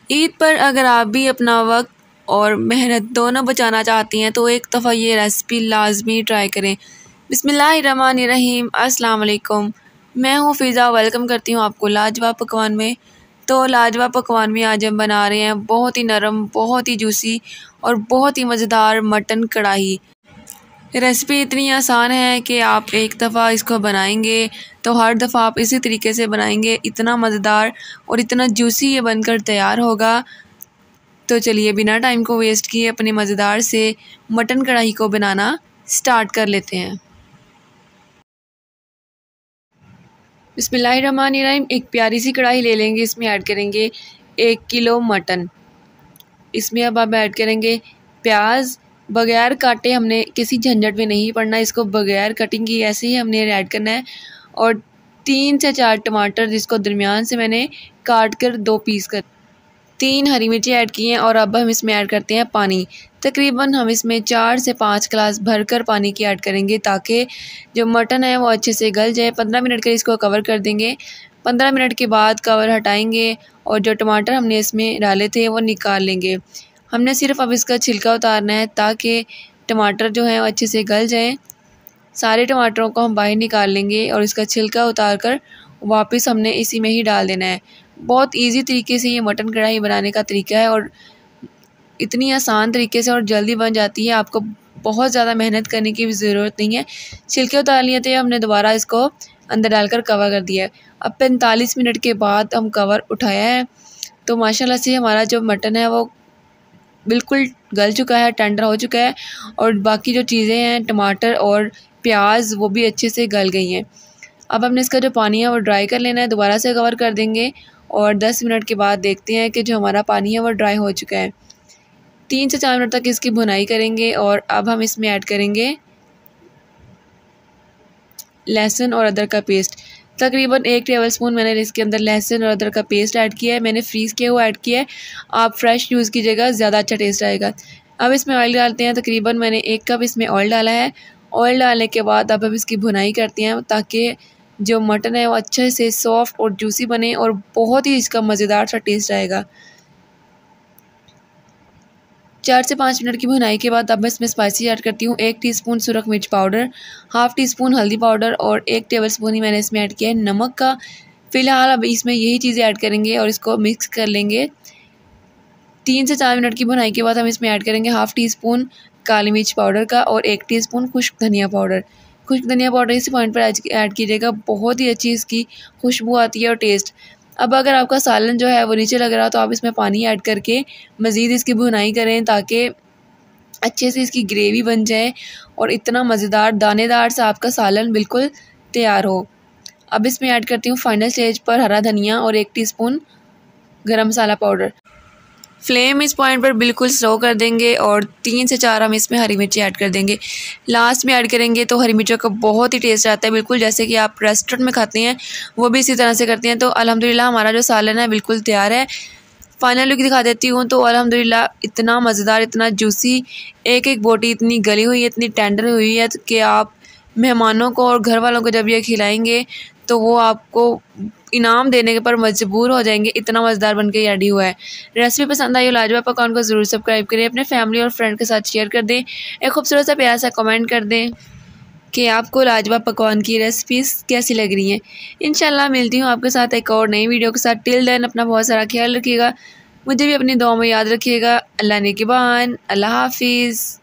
ईद पर अगर आप भी अपना वक्त और मेहनत दोनों बचाना चाहती हैं तो एक दफ़ा ये रेसिपी लाजमी ट्राई करें। बिस्मिल्लाहिर्रहमानिर्रहीम, अस्सलाम वालेकुम। मैं हूँ फ़िज़ा, वेलकम करती हूँ आपको लाजवाब पकवान में। तो लाजवाब पकवान में आज हम बना रहे हैं बहुत ही नरम, बहुत ही जूसी और बहुत ही मज़ेदार मटन कढ़ाई। रेसिपी इतनी आसान है कि आप एक दफ़ा इसको बनाएंगे तो हर दफ़ा आप इसी तरीके से बनाएंगे। इतना मज़ेदार और इतना जूसी ये बनकर तैयार होगा। तो चलिए बिना टाइम को वेस्ट किए अपने मज़ेदार से मटन कढ़ाई को बनाना स्टार्ट कर लेते हैं। बिस्मिल्लाहिर्रहमानिर्रहीम। एक प्यारी सी कढ़ाई ले लेंगे, इसमें ऐड करेंगे 1 किलो मटन। इसमें अब आप ऐड करेंगे प्याज। बगैर काटे, हमने किसी झंझट में नहीं पड़ना, इसको बगैर कटिंग की ऐसे ही हमने ऐड करना है। और 3 से 4 टमाटर जिसको दरमियान से मैंने काट कर 2 पीस कर 3 हरी मिर्ची ऐड की हैं। और अब हम इसमें ऐड करते हैं पानी। तकरीबन हम इसमें 4 से 5 गिलास भरकर पानी की ऐड करेंगे ताकि जो मटन है वो अच्छे से गल जाए। 15 मिनट के लिए इसको कवर कर देंगे। 15 मिनट के बाद कवर हटाएंगे और जो टमाटर हमने इसमें डाले थे वो निकाल लेंगे। हमने सिर्फ अब इसका छिलका उतारना है ताकि टमाटर जो है वो अच्छे से गल जाएँ। सारे टमाटरों को हम बाहर निकाल लेंगे और इसका छिलका उतार कर वापस हमने इसी में ही डाल देना है। बहुत इजी तरीके से ये मटन कढ़ाई बनाने का तरीका है और इतनी आसान तरीके से और जल्दी बन जाती है। आपको बहुत ज़्यादा मेहनत करने की भी ज़रूरत नहीं है। छिलके उतार लिए थे, हमने दोबारा इसको अंदर डालकर कवर कर दिया है। अब 45 मिनट के बाद हम कवर उठाया है तो माशाल्लाह से हमारा जो मटन है वो बिल्कुल गल चुका है, टेंडर हो चुका है। और बाकी जो चीज़ें हैं, टमाटर और प्याज, वो भी अच्छे से गल गई हैं। अब हमने इसका जो पानी है वो ड्राई कर लेना है। दोबारा से कवर कर देंगे और 10 मिनट के बाद देखते हैं कि जो हमारा पानी है वो ड्राई हो चुका है। 3 से 4 मिनट तक इसकी भुनाई करेंगे। और अब हम इसमें ऐड करेंगे लहसुन और अदरक का पेस्ट। तकरीबन 1 टेबलस्पून मैंने इसके अंदर लहसुन और अदरक का पेस्ट ऐड किया है। मैंने फ्रीज़ किया हुआ ऐड किया है, आप फ्रेश यूज़ कीजिएगा, ज़्यादा अच्छा टेस्ट आएगा। अब इसमें ऑयल डालते हैं। तकरीबन मैंने 1 कप इसमें ऑयल डाला है। ऑयल डालने के बाद अब हम इसकी भुनाई करते हैं ताकि जो मटन है वो अच्छे से सॉफ्ट और जूसी बने और बहुत ही इसका मज़ेदार सा टेस्ट आएगा। 4 से 5 मिनट की भुनाई के बाद अब मैं इसमें स्पाइसी ऐड करती हूँ। 1 टीस्पून सुरख मिर्च पाउडर, हाफ़ टीस्पून हल्दी पाउडर और 1 टेबलस्पून ही मैंने इसमें ऐड किया है नमक का। फ़िलहाल अब इसमें यही चीज़ें ऐड करेंगे और इसको मिक्स कर लेंगे। 3 से 4 मिनट की भुनाई के बाद हम इसमें ऐड करेंगे हाफ़ टीस्पून काली मिर्च पाउडर का और 1 टीस्पून खुश्क धनिया पाउडर। खुश्क धनिया पाउडर इसी पॉइंट पर ऐड कीजिएगा, बहुत ही अच्छी इसकी खुशबू आती है और टेस्ट। अब अगर आपका सालन जो है वो नीचे लग रहा हो तो आप इसमें पानी ऐड करके मज़ीद इसकी भुनाई करें ताकि अच्छे से इसकी ग्रेवी बन जाए और इतना मज़ेदार दानेदार सा आपका सालन बिल्कुल तैयार हो। अब इसमें ऐड करती हूँ फाइनल स्टेज पर हरा धनिया और 1 teaspoon garam masala powder. Flame इस पॉइंट पर बिल्कुल स्लो कर देंगे और 3 से 4 हम इसमें हरी मिर्ची ऐड कर देंगे। लास्ट में ऐड करेंगे तो हरी मिर्चों का बहुत ही टेस्ट आता है, बिल्कुल जैसे कि आप रेस्टोरेंट में खाते हैं वो भी इसी तरह से करते हैं। तो अल्हम्दुलिल्लाह हमारा जो सालन है बिल्कुल तैयार है। फाइनल लुक दिखा देती हूँ। तो अल्हम्दुलिल्लाह इतना मज़ेदार, इतना जूसी, एक एक बोटी इतनी गली हुई है, इतनी टेंडर हुई है कि आप मेहमानों को और घर वालों को जब ये खिलाएंगे तो वो आपको इनाम देने के पर मजबूर हो जाएंगे। इतना मज़ेदार बन के रेडी हुआ है। रेसिपी पसंद आई हो लाजवाब पकवान को ज़रूर सब्सक्राइब करें, अपने फैमिली और फ्रेंड के साथ शेयर कर दें, एक खूबसूरत सा प्यारा सा कमेंट कर दें कि आपको लाजवाब पकवान की रेसिपीज़ कैसी लग रही हैं। इंशाल्लाह मिलती हूँ आपके साथ एक और नई वीडियो के साथ। टिल देन अपना बहुत सारा ख्याल रखिएगा, मुझे भी अपनी दुआ में याद रखिएगा। अल्लाह निगहबान, अल्लाह हाफिज़।